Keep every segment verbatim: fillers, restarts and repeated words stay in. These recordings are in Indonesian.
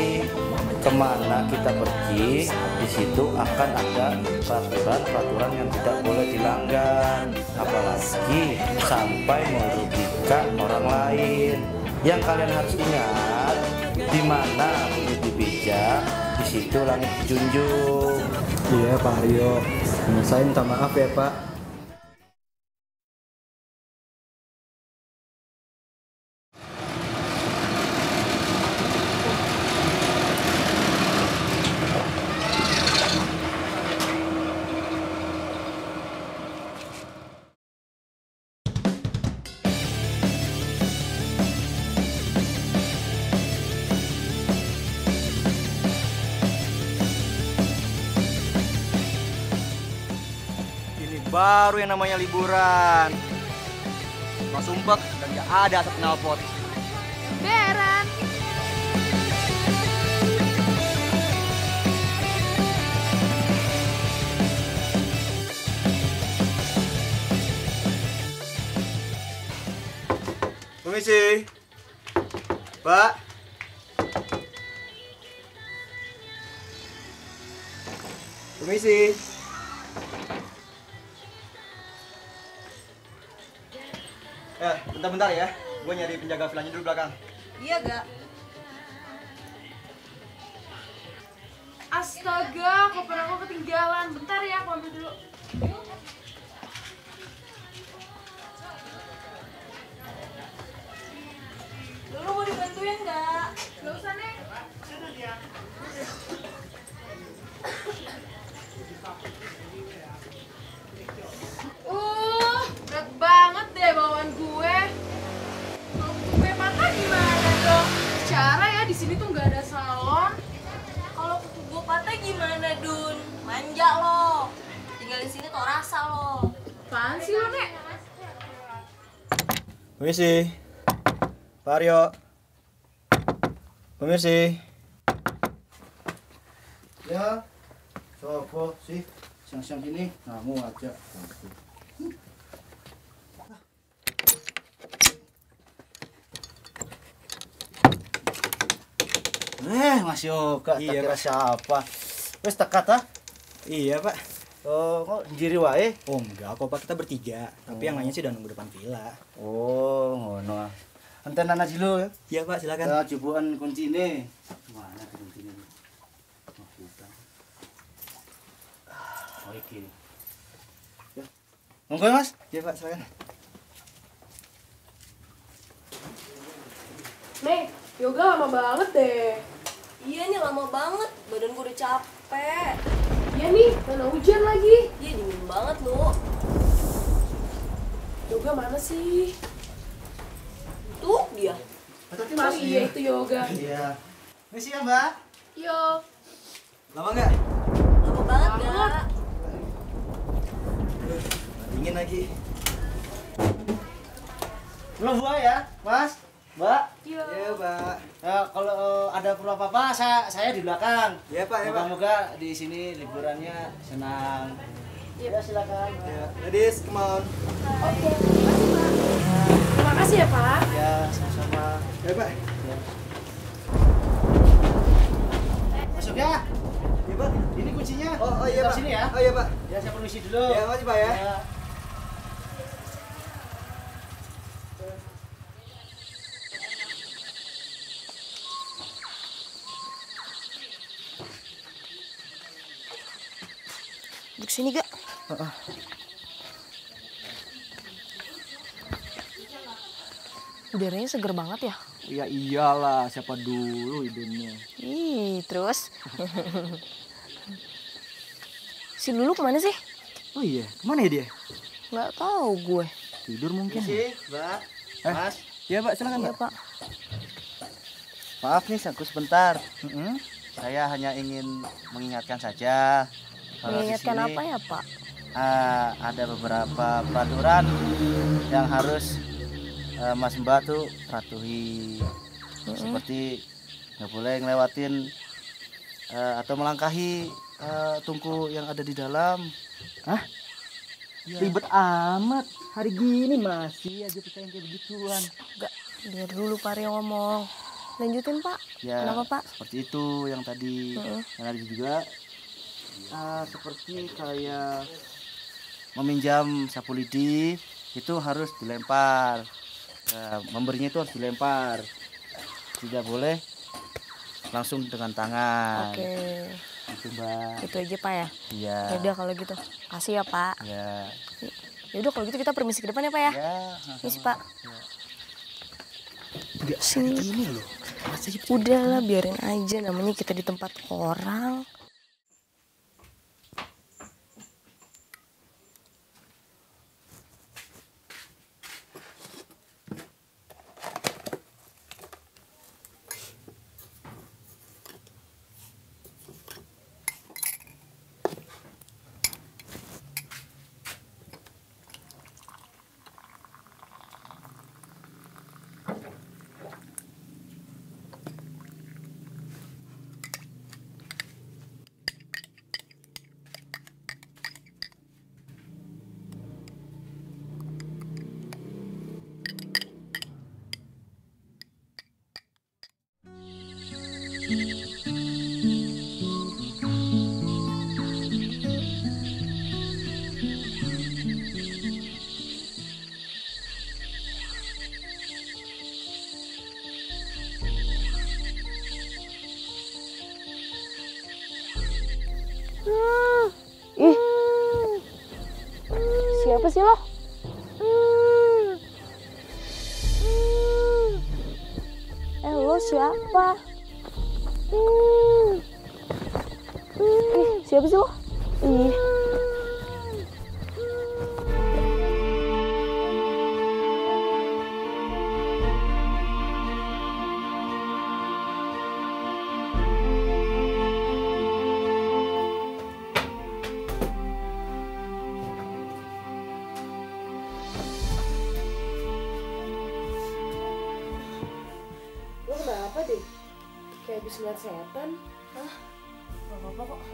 kemana kita pergi, di situ akan ada peraturan-peraturan yang tidak boleh dilanggar, apalagi sampai merugikan orang lain. Yang kalian harus ingat, di mana bumi dipijak, di situ langit dijunjung. Iya Pak Haryo, saya minta maaf ya Pak. Baru yang namanya liburan. Cuma sumpek dan gak ada asap knalpot. Beran. Permisi. Pak. Permisi. Eh, bentar-bentar ya. Gue nyari penjaga villanya dulu belakang. Iya, gak? Astaga, koper aku ketinggalan. Bentar ya, aku ambil dulu. Lu mau dibantuin gak? Gak usah, Neng. Uh, berat banget deh bawaan gue. Kalau kuku gue patah gimana dong? Secara ya di sini tuh nggak ada salon. Kalau kuku gue patah gimana, Dun? Manja lo. Tinggal di sini tuh rasa lo. Apaan sih lo, Nek? Permisi. Pak Aryo. Permisi. Ya, coba sih siang-siang ini kamu aja. Eh, Mas Yoga, Iya, tak kira Pak. siapa? Wes tekat ah? Iya, Pak. Oh, kok sendiri wae? Oh, enggak kok, Pak. Kita bertiga. Tapi yang lainnya sih udah nunggu depan villa. Oh, ngono ah. Enten anak jilo ya. Iya, Pak. Silakan. Ya, jubuan kunci ini. Mana kunci ini? Oh, bukan. Oh, iki. Ya. Monggo, Mas. Iya, Pak. Silakan. Nek, yoga lama banget deh. Iya nih lama banget. Badan gue udah capek. Iya nih, mana hujan lagi. Iya dingin banget lo. Yoga mana sih? Tuh dia. Oh iya itu yoga. Iya. Misi ya, Mbak. Yo. Lama nggak? Lama banget gak? Dingin lagi. Belum buah ya, Mas? Mbak? Yo. Iya, Pak. Ya, kalau ada perlu apa-apa, saya, saya di belakang. Iya, Pak. Iya, Pak. Moga-moga di sini liburannya senang. Ya, silakan. Ya, ladies, come on. Oke, makasih Pak. Terima kasih ya Pak. Ya, sama-sama. Ya, Pak. Ya. Masuk ya. Iya, Pak. Ini kuncinya. Oh, oh iya, Kita Pak. sini ya. Oh iya, Pak. Ya, saya permisi dulu. Ya, makasih, Pak ya. Ya. Duduk sini gak? Udaranya seger banget ya? Ya iyalah, siapa dulu hidungnya. Ih, terus? Si Lulu kemana sih? Oh iya, kemana ya dia? Nggak tahu gue. Tidur mungkin. Misi, Mbak. Eh, Mas. Iya, Pak, silakan, Iya, Pak. Pak. Maaf nih, aku sebentar. Mm-mm. Saya hanya ingin mengingatkan saja. Kalau di Mengingatkan sini, apa ya, Pak? ah, ada beberapa peraturan yang harus eh, Mas Mbak tuh patuhi. Seperti nggak boleh ngelewatin eh, atau melangkahi eh, tungku yang ada di dalam. Hah? Ya. Ribet amat. Hari gini masih aja percaya kayak begituan. Enggak, dengar dulu Pak Rio ngomong. lanjutin Pak. Ya, Kenapa Pak? seperti itu yang tadi. Heeh. Yang tadi juga ah, seperti kayak meminjam sapu lidi itu harus dilempar. Nah, memberinya itu harus dilempar. Tidak boleh langsung dengan tangan. Oke. Itu Mbak. Itu aja Pak ya. Iya. Ya udah kalau gitu. Kasih ya Pak. Ya. Ya udah kalau gitu kita permisi ke depan ya Pak ya. Ya. Permisi Pak. Enggak Sini. gini loh. Udahlah biarin aja, namanya kita di tempat orang. Ih, siapa sih lo? Eh, lo siapa? Ih, siapa sih lo? Ih. Lo kenapa deh? Kayak habis lihat setan. Hah? Gak apa-apa kok.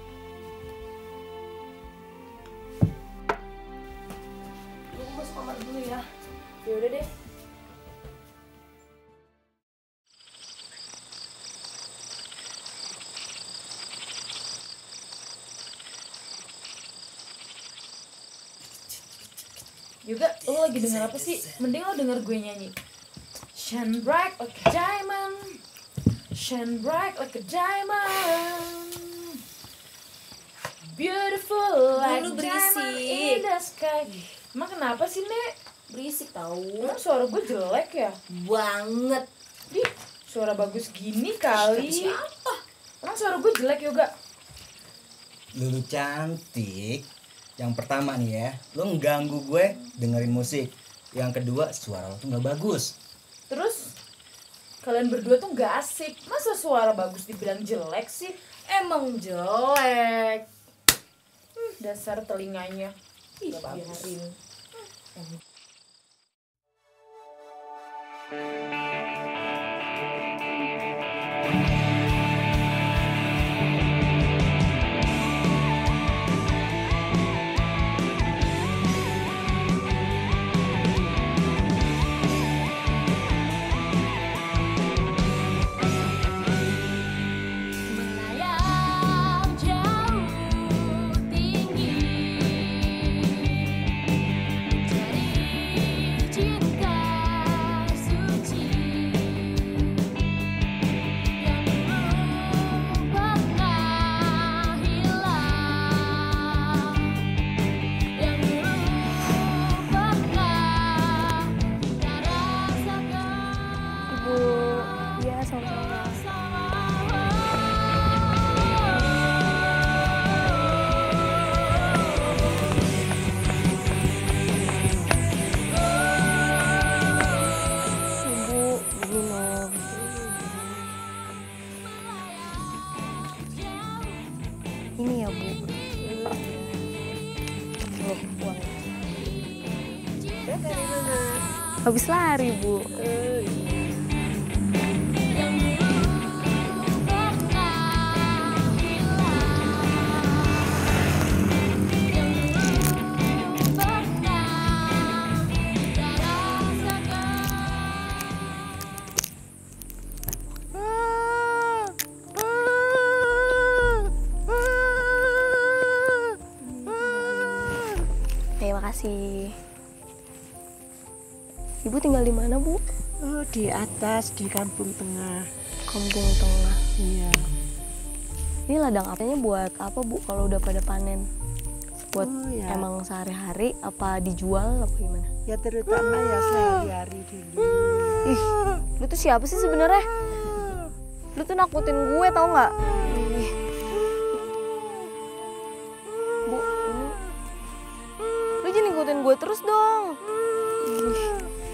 Gue masuk kamar dulu ya. Ya udah deh. Juga lo lagi denger apa sih? Mending lo denger gue nyanyi. Shine bright like a diamond, shine bright like a diamond, beautiful like Lu diamond berisik. in the sky. Emang kenapa sih Nek? Berisik tau. Emang suara gue jelek ya? Banget. Ih, suara bagus gini kali. Siapa? Emang suara gue jelek juga? Lulu cantik. Yang pertama nih ya, lo ngeganggu gue dengerin musik. Yang kedua, suara lo tuh nggak bagus. Terus kalian berdua tuh gak asik. Masa suara bagus dibilang jelek sih? Emang jelek. Hmm, dasar telinganya. Ih, biarin. Hmm. Melayang jauh tinggi cari cinta suci yang dulu pernah hilang, yang dulu pernah kita rasakan. Ibu, ya sama-sama. Ibu, minum. Ini ya Bu. Nih, uangnya. Habis lari Bu. kasih. Ibu tinggal di mana, Bu? Oh, di atas, di kampung tengah. Kampung Tengah. Iya. Ini ladang apanya buat apa, Bu, kalau udah pada panen? Buat Oh, ya. emang sehari-hari apa dijual apa gimana? Ya terutama ya sehari-hari dulu. Ih, lu tuh siapa sih sebenarnya? Lu tuh nakutin gue tau nggak? Ih. Bu, ini lu jangan ngikutin gue terus dong. Ih.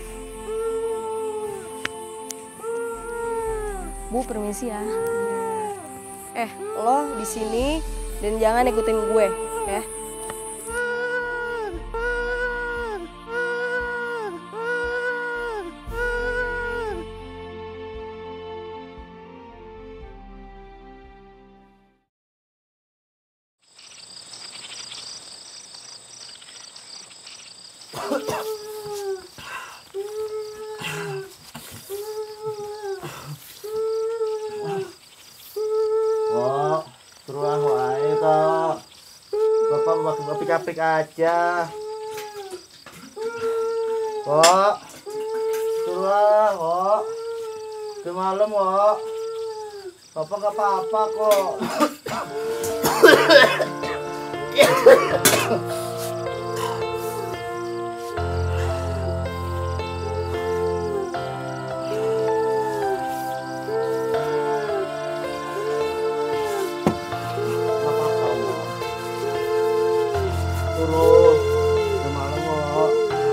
Bu, permisi ya. Eh, lo di sini dan jangan ikutin gue, ya. Kok, terus wae toh. Bapak bapak ngapik-ngapik aja. Kok, terus kok. Ke malam kok. Bapak nggak apa-apa kok. Turun ke malam kok.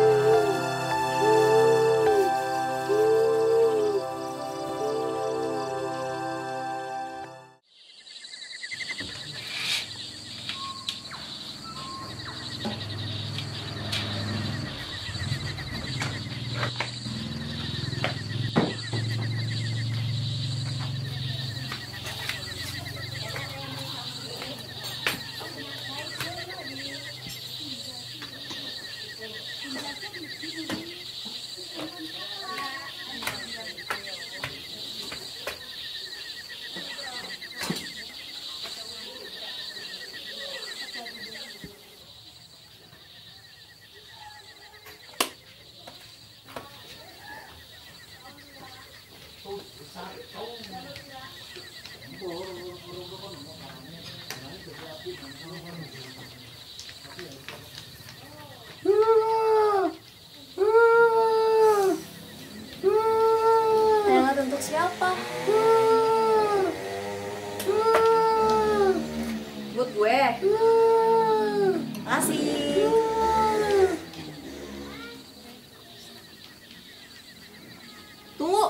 Hangat untuk siapa? Buat gue. Makasih. Tunggu.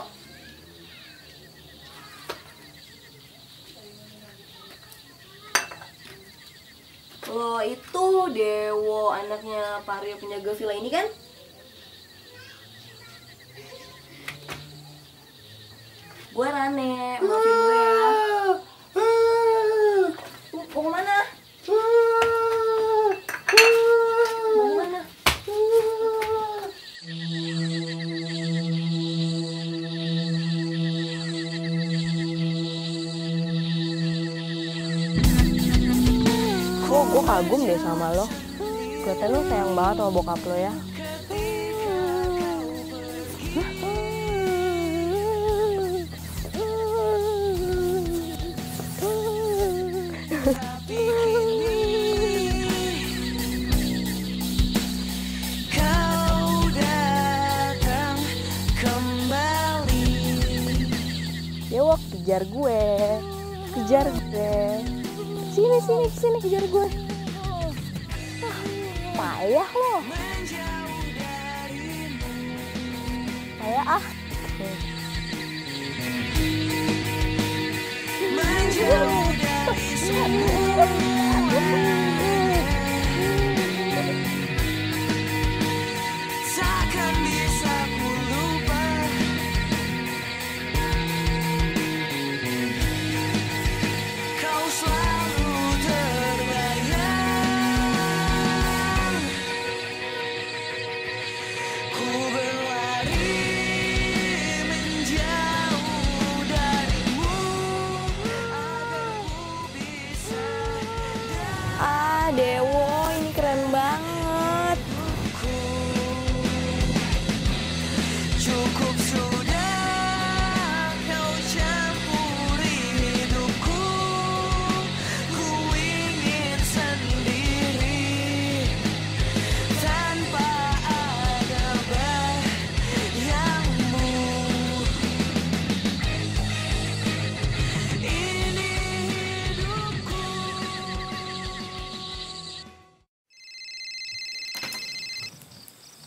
Lo itu Dewo, anaknya Pak Rio penjaga villa ini kan? Gue Rane, maafin gue ya. Mau kemana? Mau kemana? Kok gue kagum deh sama lo. Kelihatan lo sayang banget sama bokap lo ya. Dewa, kejar gue, kejar gue. Sini, sini, sini, kejar gue. Ah, payah lo. Payah ah. Takkan bisa ku lupa. Kau selalu terbayang. Ku berlari menjauh darimu agar ku bisa. Ah, Dewo, ini keren banget.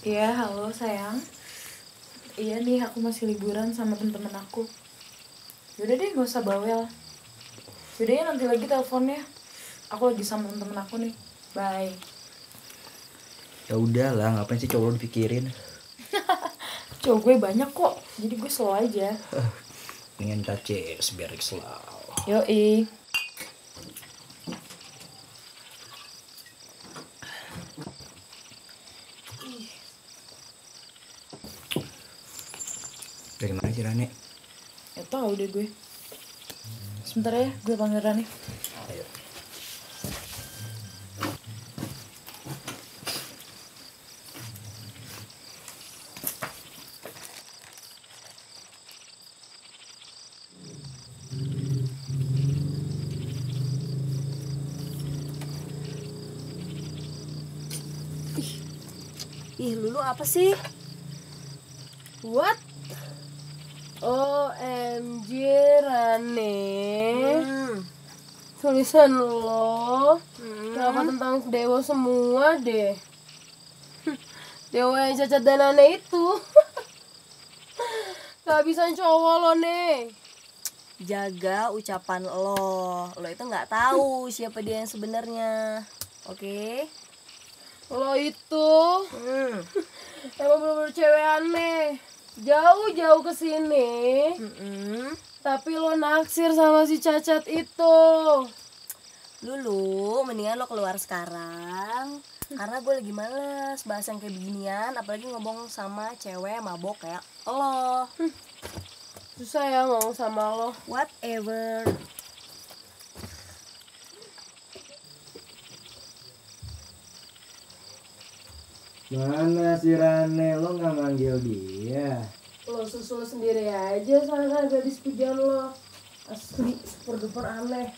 Iya, halo sayang. Iya nih, aku masih liburan sama temen-temen aku. Yaudah deh, gak usah bawel. Yaudah ya, nanti lagi teleponnya. Aku lagi sama temen-temen aku nih. Bye. Ya udahlah, ngapain sih cowok lu dipikirin? Cowok gue banyak kok, jadi gue slow aja. Pengen kita cheers biar slow. Yoi. Dari mana sih Rane? Ya tau deh gue. Sebentar ya, gue panggil Rani. Ayo. Ih, Lulu apa sih? What? O M G Rane. Hmm. Tulisan lo hmm. Kenapa tentang Dewa semua deh? Dewa yang Cacat dan Ane itu. Kehabisan cowok lo nih. Jaga ucapan lo. Lo itu nggak tahu siapa dia yang sebenarnya. Oke? Okay? Lo itu hmm. emang bener-bener cewek aneh. Jauh-jauh ke sini. Mm-mm. Tapi lo naksir sama si Cacat itu. Lulu, mendingan lo keluar sekarang. Karena gue lagi males bahas yang kayak beginian, apalagi ngomong sama cewek mabok kayak lo. Hmm. Susah ya ngomong sama lo. Whatever. Mana si Rane? Lo nggak manggil dia? Lo susul sendiri aja sana gadis pujian lo. Asli super duper aneh.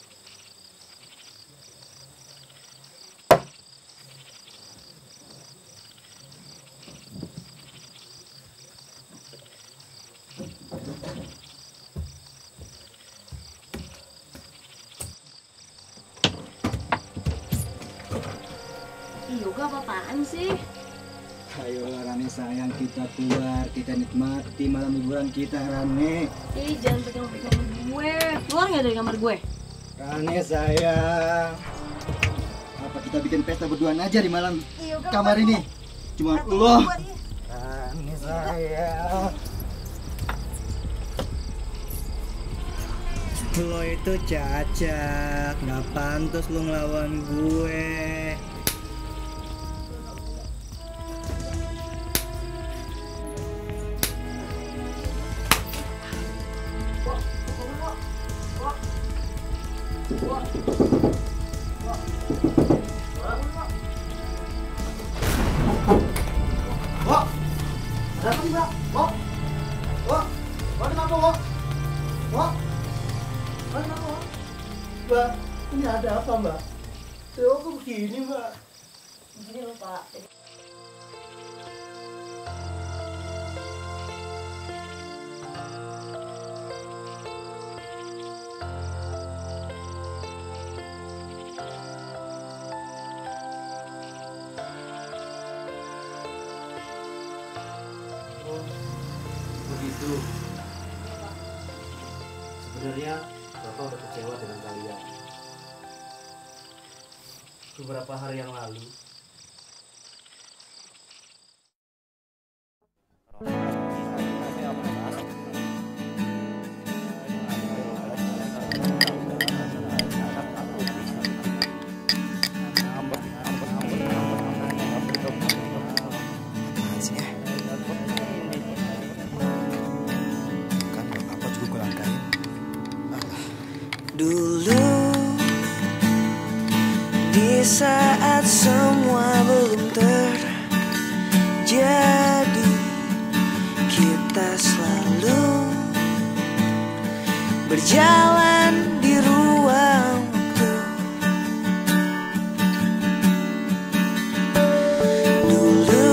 Ih, Yoga apa-apaan sih? Ayolah Rane sayang, kita keluar, kita nikmati malam liburan kita Rane. Ih, jangan pegang-pegang gue. Keluar nggak dari kamar gue? Rane sayang, apa kita bikin pesta berduaan aja di malam Ih, Yoga, kamar buat ini? Cuma lo. buat, ih. Rane sayang. Lo itu Cacat, nggak pantas lo ngelawan gue. Wok, ada apa sih mbak? Wok, wok, wok kenapa wok? Wok, wok kenapa wok? Mbak, ini ada apa mbak? Saya kok begini mbak? Begini loh Pak. Begitu. Sebenarnya Bapak udah kecewa dengan kalian. Beberapa hari yang lalu Dulu di saat semua belum terjadi, kita selalu berjalan di ruang waktu. Dulu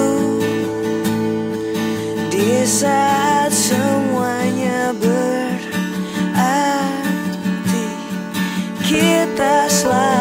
di saat semuanya berarti, kita selalu